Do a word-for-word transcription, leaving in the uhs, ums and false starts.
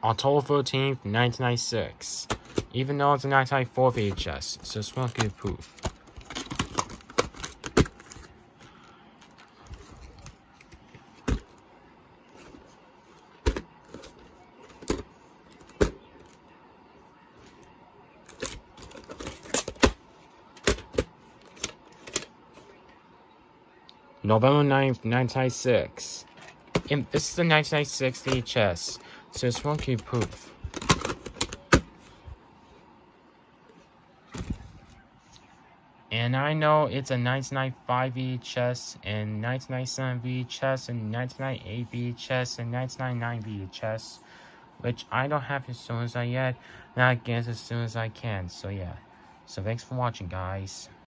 October thirteenth, nineteen ninety-six. Even though it's a nineteen ninety-four V H S, so it's one good Pooh. November ninth, nineteen ninety-six. And this is the nineteen ninety-six V H S, so it's one cute Pooh. And I know it's a nineteen ninety-five V H S, and nineteen ninety-seven V H S, and nineteen ninety-eight V H S, and nineteen ninety-nine V H S, which I don't have as soon as I yet, and I guess as soon as I can, so yeah. So thanks for watching, guys.